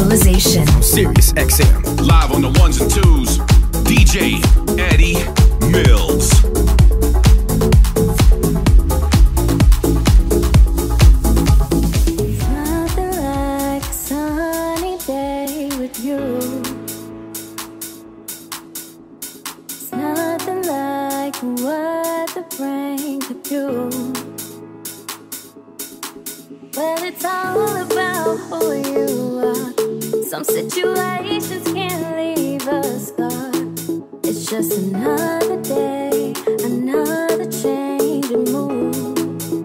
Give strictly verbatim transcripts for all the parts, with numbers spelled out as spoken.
Civilization. Sirius X M. Live on the ones and twos. D J Eddie Mills. Nothing like a sunny day with you. It's nothing like what the rain could do. Well, it's all about who you are. Some situations can't leave a scar. It's just another day, another change of mood.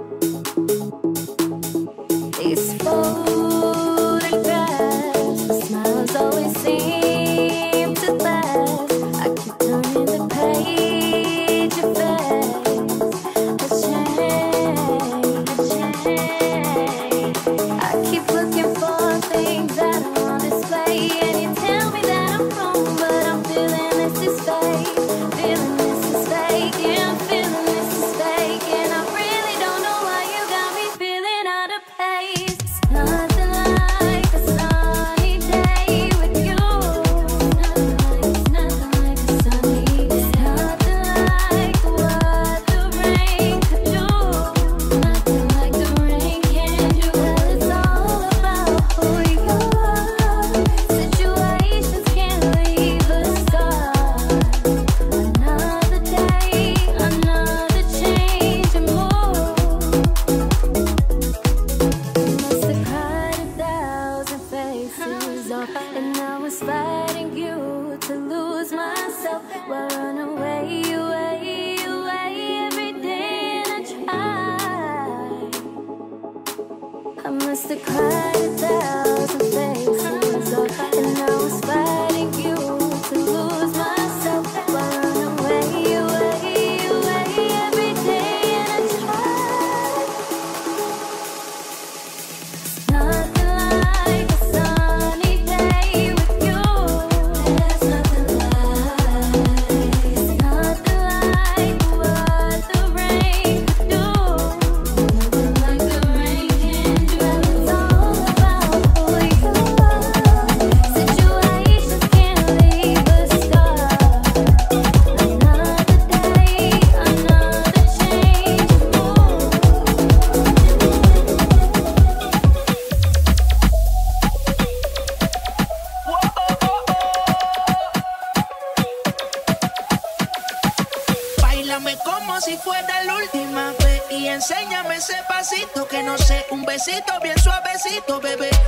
These photographs, the smiles always seem to last. I keep turning the page of face. A change, a change. I keep looking for things that are on display, and you tell me that I'm wrong, but I'm feeling this is fake, feeling this is fake, yeah, I'm feeling this is fake, and I really don't know why you got me feeling out of place. It's nothing like a sunny day with you. It's nothing like, it's nothing like a sunny day. It's nothing like what the rain could do. Nothing like the rain can do. Well, it's all about who you are. Situations can't leave a scar. Another day, another change of mood. Must have cried a thousand faces off, and I was fighting you to lose myself. While run away, away, away every day, and I tried. I must have cried a thousand faces off, and I was fighting you to lose myself. While run away, away, away every day, and I tried. Nothing like a sunny day with you. There's nothing like, it's nothing like what the rain could do. Nothing like the rain can do. It's all about who you are. Situations can't leave a scar. Another day, another change of mood. Báilame como si fuera la última vez y enséñame ese pasito que no sé, un besito bien suavecito, bebé.